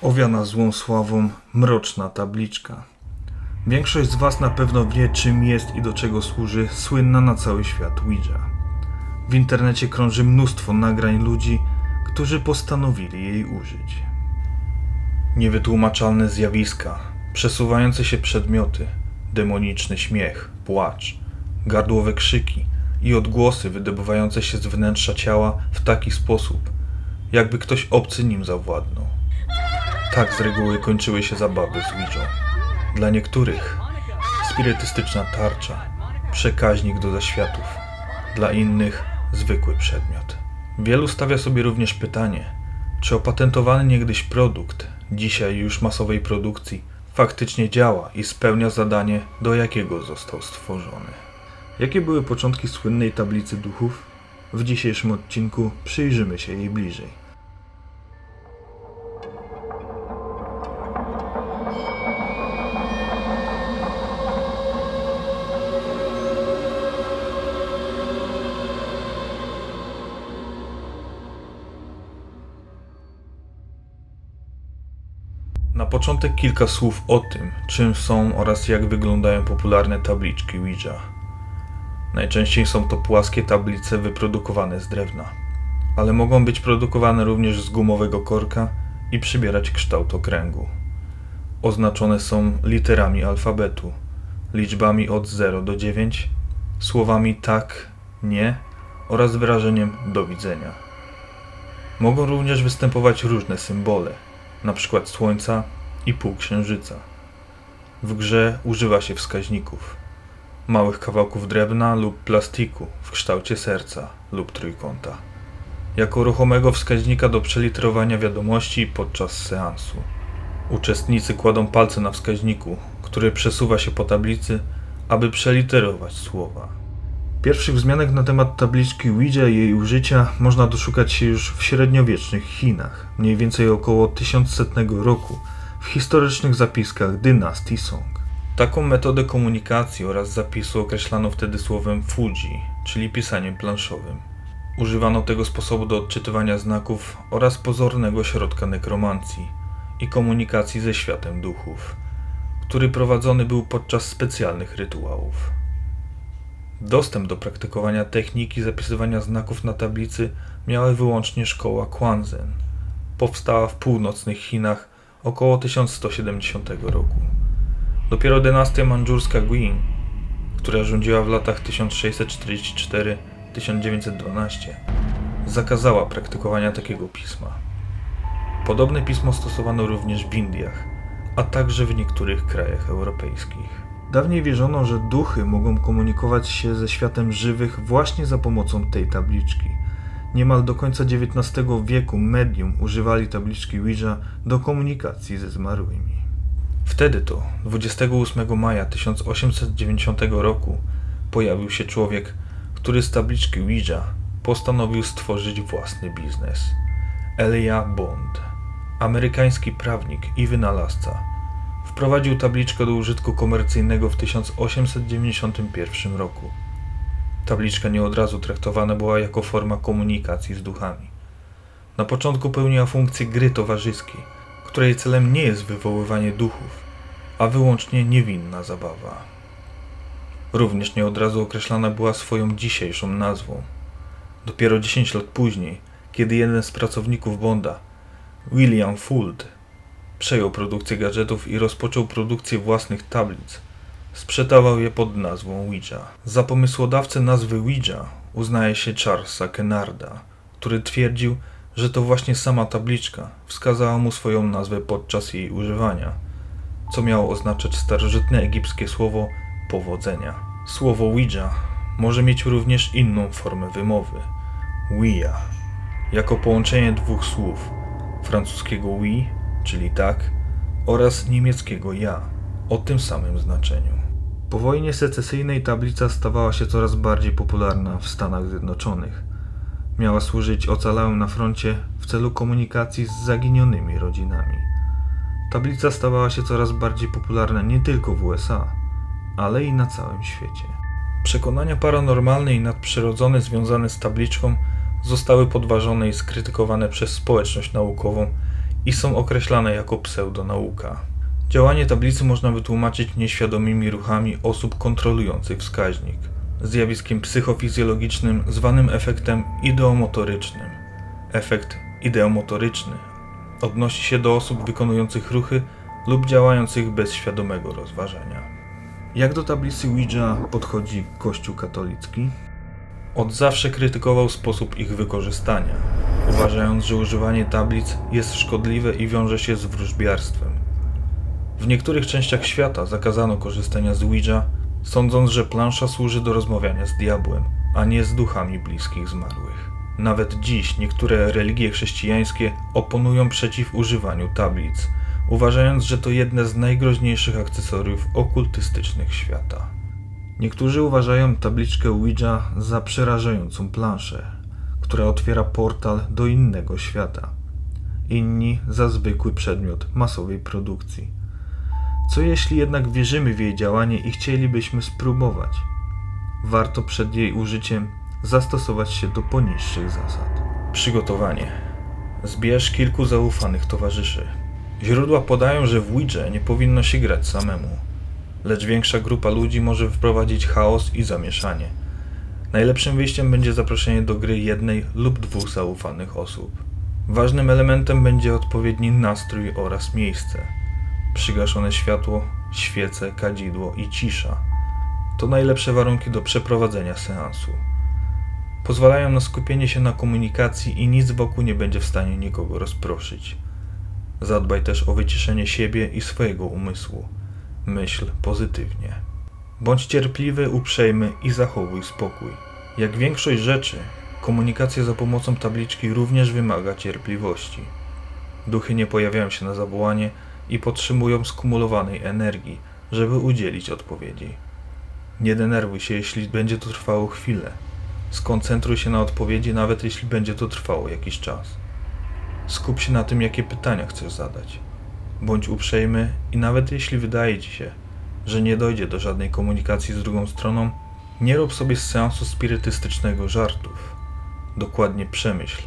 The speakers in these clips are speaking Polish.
Owiana złą sławą, mroczna tabliczka. Większość z Was na pewno wie, czym jest i do czego służy słynna na cały świat Ouija. W internecie krąży mnóstwo nagrań ludzi, którzy postanowili jej użyć. Niewytłumaczalne zjawiska, przesuwające się przedmioty, demoniczny śmiech, płacz, gardłowe krzyki i odgłosy wydobywające się z wnętrza ciała w taki sposób, jakby ktoś obcy nim zawładnął. Tak z reguły kończyły się zabawy z Ouiją. Dla niektórych spirytystyczna tarcza, przekaźnik do zaświatów, dla innych zwykły przedmiot. Wielu stawia sobie również pytanie, czy opatentowany niegdyś produkt, dzisiaj już masowej produkcji, faktycznie działa i spełnia zadanie, do jakiego został stworzony. Jakie były początki słynnej tablicy duchów? W dzisiejszym odcinku przyjrzymy się jej bliżej. Na początek kilka słów o tym, czym są oraz jak wyglądają popularne tabliczki Ouija. Najczęściej są to płaskie tablice wyprodukowane z drewna, ale mogą być produkowane również z gumowego korka i przybierać kształt okręgu. Oznaczone są literami alfabetu, liczbami od 0 do 9, słowami tak, nie oraz wyrażeniem do widzenia. Mogą również występować różne symbole, np. słońca i półksiężyca. W grze używa się wskaźników, małych kawałków drewna lub plastiku w kształcie serca lub trójkąta, jako ruchomego wskaźnika do przeliterowania wiadomości podczas seansu. Uczestnicy kładą palce na wskaźniku, który przesuwa się po tablicy, aby przeliterować słowa. Pierwszych wzmianek na temat tabliczki Ouija i jej użycia można doszukać się już w średniowiecznych Chinach, mniej więcej około 1100 roku, w historycznych zapiskach dynastii Song. Taką metodę komunikacji oraz zapisu określano wtedy słowem fuji, czyli pisaniem planszowym. Używano tego sposobu do odczytywania znaków oraz pozornego środka nekromancji i komunikacji ze światem duchów, który prowadzony był podczas specjalnych rytuałów. Dostęp do praktykowania techniki zapisywania znaków na tablicy miała wyłącznie szkoła Quanzhen. Powstała w północnych Chinach około 1170 roku. Dopiero dynastia mandżurska Qing, która rządziła w latach 1644-1912, zakazała praktykowania takiego pisma. Podobne pismo stosowano również w Indiach, a także w niektórych krajach europejskich. Dawniej wierzono, że duchy mogą komunikować się ze światem żywych właśnie za pomocą tej tabliczki. Niemal do końca XIX wieku medium używali tabliczki Ouija do komunikacji ze zmarłymi. Wtedy to, 28 maja 1890 roku, pojawił się człowiek, który z tabliczki Ouija postanowił stworzyć własny biznes. Elijah Bond, amerykański prawnik i wynalazca, wprowadził tabliczkę do użytku komercyjnego w 1891 roku. Tabliczka nie od razu traktowana była jako forma komunikacji z duchami. Na początku pełniła funkcję gry towarzyskiej, której celem nie jest wywoływanie duchów, a wyłącznie niewinna zabawa. Również nie od razu określana była swoją dzisiejszą nazwą. Dopiero 10 lat później, kiedy jeden z pracowników Bonda, William Fuld, przejął produkcję gadżetów i rozpoczął produkcję własnych tablic, sprzedawał je pod nazwą Ouija. Za pomysłodawcę nazwy Ouija uznaje się Charlesa Kennarda, który twierdził, że to właśnie sama tabliczka wskazała mu swoją nazwę podczas jej używania, co miało oznaczać starożytne egipskie słowo powodzenia. Słowo Ouija może mieć również inną formę wymowy, Ouija, jako połączenie dwóch słów, francuskiego oui, czyli tak, oraz niemieckiego ja, o tym samym znaczeniu. Po wojnie secesyjnej tablica stawała się coraz bardziej popularna w Stanach Zjednoczonych. Miała służyć ocalałym na froncie w celu komunikacji z zaginionymi rodzinami. Tablica stawała się coraz bardziej popularna nie tylko w USA, ale i na całym świecie. Przekonania paranormalne i nadprzyrodzone związane z tabliczką zostały podważone i skrytykowane przez społeczność naukową i są określane jako pseudonauka. Działanie tablicy można wytłumaczyć nieświadomymi ruchami osób kontrolujących wskaźnik, zjawiskiem psychofizjologicznym zwanym efektem ideomotorycznym. Efekt ideomotoryczny odnosi się do osób wykonujących ruchy lub działających bez świadomego rozważania. Jak do tablicy Ouija podchodzi Kościół katolicki? Od zawsze krytykował sposób ich wykorzystania, uważając, że używanie tablic jest szkodliwe i wiąże się z wróżbiarstwem. W niektórych częściach świata zakazano korzystania z Ouija, sądząc, że plansza służy do rozmawiania z diabłem, a nie z duchami bliskich zmarłych. Nawet dziś niektóre religie chrześcijańskie oponują przeciw używaniu tablic, uważając, że to jedne z najgroźniejszych akcesoriów okultystycznych świata. Niektórzy uważają tabliczkę Ouija za przerażającą planszę, która otwiera portal do innego świata. Inni za zwykły przedmiot masowej produkcji. Co jeśli jednak wierzymy w jej działanie i chcielibyśmy spróbować? Warto przed jej użyciem zastosować się do poniższych zasad. Przygotowanie. Zbierz kilku zaufanych towarzyszy. Źródła podają, że w Ouija nie powinno się grać samemu, lecz większa grupa ludzi może wprowadzić chaos i zamieszanie. Najlepszym wyjściem będzie zaproszenie do gry jednej lub dwóch zaufanych osób. Ważnym elementem będzie odpowiedni nastrój oraz miejsce. Przygaszone światło, świece, kadzidło i cisza to najlepsze warunki do przeprowadzenia seansu. Pozwalają na skupienie się na komunikacji i nic wokół nie będzie w stanie nikogo rozproszyć. Zadbaj też o wyciszenie siebie i swojego umysłu. Myśl pozytywnie. Bądź cierpliwy, uprzejmy i zachowuj spokój. Jak większość rzeczy, komunikacja za pomocą tabliczki również wymaga cierpliwości. Duchy nie pojawiają się na zawołanie i potrzebują skumulowanej energii, żeby udzielić odpowiedzi. Nie denerwuj się, jeśli będzie to trwało chwilę. Skoncentruj się na odpowiedzi, nawet jeśli będzie to trwało jakiś czas. Skup się na tym, jakie pytania chcesz zadać. Bądź uprzejmy i nawet jeśli wydaje ci się, że nie dojdzie do żadnej komunikacji z drugą stroną, nie rób sobie z seansu spirytystycznego żartów. Dokładnie przemyśl,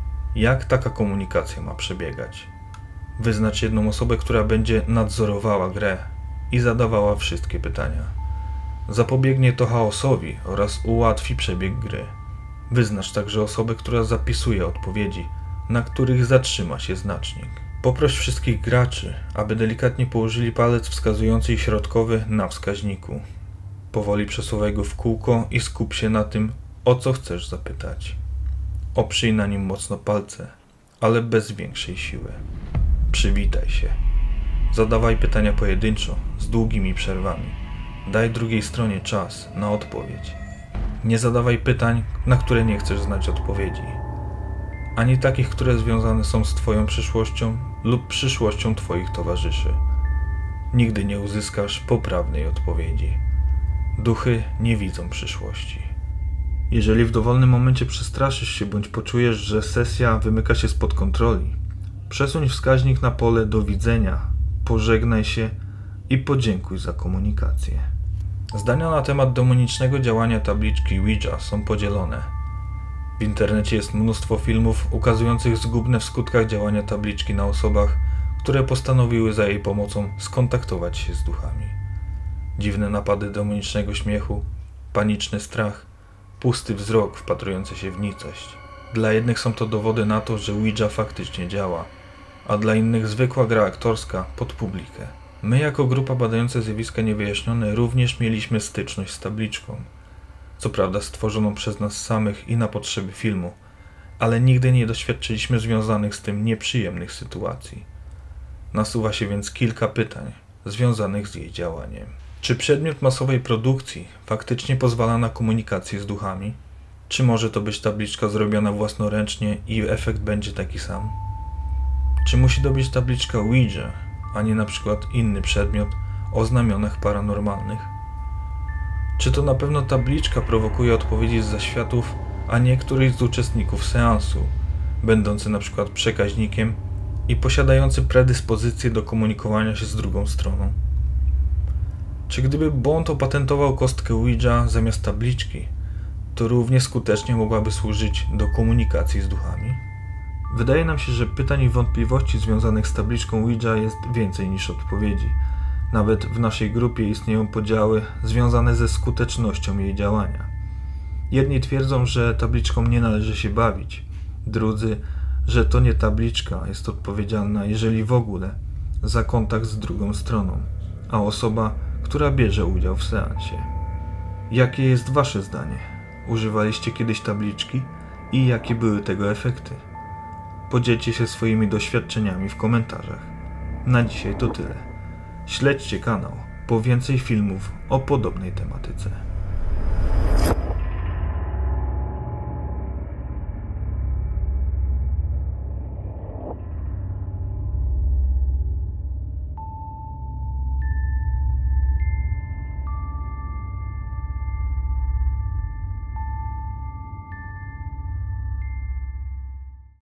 jak taka komunikacja ma przebiegać. Wyznacz jedną osobę, która będzie nadzorowała grę i zadawała wszystkie pytania. Zapobiegnie to chaosowi oraz ułatwi przebieg gry. Wyznacz także osobę, która zapisuje odpowiedzi, na których zatrzyma się znacznik. Poproś wszystkich graczy, aby delikatnie położyli palec wskazujący i środkowy na wskaźniku. Powoli przesuwaj go w kółko i skup się na tym, o co chcesz zapytać. Oprzyj na nim mocno palce, ale bez większej siły. Przywitaj się. Zadawaj pytania pojedynczo, z długimi przerwami. Daj drugiej stronie czas na odpowiedź. Nie zadawaj pytań, na które nie chcesz znać odpowiedzi. Ani takich, które związane są z twoją przyszłością lub przyszłością twoich towarzyszy. Nigdy nie uzyskasz poprawnej odpowiedzi. Duchy nie widzą przyszłości. Jeżeli w dowolnym momencie przestraszysz się bądź poczujesz, że sesja wymyka się spod kontroli, przesuń wskaźnik na pole do widzenia, pożegnaj się i podziękuj za komunikację. Zdania na temat demonicznego działania tabliczki Ouija są podzielone. W internecie jest mnóstwo filmów ukazujących zgubne w skutkach działania tabliczki na osobach, które postanowiły za jej pomocą skontaktować się z duchami. Dziwne napady demonicznego śmiechu, paniczny strach, pusty wzrok wpatrujący się w nicość. Dla jednych są to dowody na to, że Ouija faktycznie działa, a dla innych zwykła gra aktorska pod publikę. My jako grupa badająca zjawiska niewyjaśnione również mieliśmy styczność z tabliczką. Co prawda stworzoną przez nas samych i na potrzeby filmu, ale nigdy nie doświadczyliśmy związanych z tym nieprzyjemnych sytuacji. Nasuwa się więc kilka pytań związanych z jej działaniem. Czy przedmiot masowej produkcji faktycznie pozwala na komunikację z duchami? Czy może to być tabliczka zrobiona własnoręcznie i efekt będzie taki sam? Czy musi to być tabliczka Ouija, a nie na przykład inny przedmiot o znamionach paranormalnych? Czy to na pewno tabliczka prowokuje odpowiedzi z zaświatów, a nie któryś z uczestników seansu, będący na przykład przekaźnikiem i posiadający predyspozycję do komunikowania się z drugą stroną? Czy gdyby Bond opatentował kostkę Ouija zamiast tabliczki, to równie skutecznie mogłaby służyć do komunikacji z duchami? Wydaje nam się, że pytań i wątpliwości związanych z tabliczką Ouija jest więcej niż odpowiedzi. Nawet w naszej grupie istnieją podziały związane ze skutecznością jej działania. Jedni twierdzą, że tabliczką nie należy się bawić. Drudzy, że to nie tabliczka jest odpowiedzialna, jeżeli w ogóle, za kontakt z drugą stroną, a osoba, która bierze udział w seansie. Jakie jest wasze zdanie? Używaliście kiedyś tabliczki i jakie były tego efekty? Podzielcie się swoimi doświadczeniami w komentarzach. Na dzisiaj to tyle. Śledźcie kanał po więcej filmów o podobnej tematyce.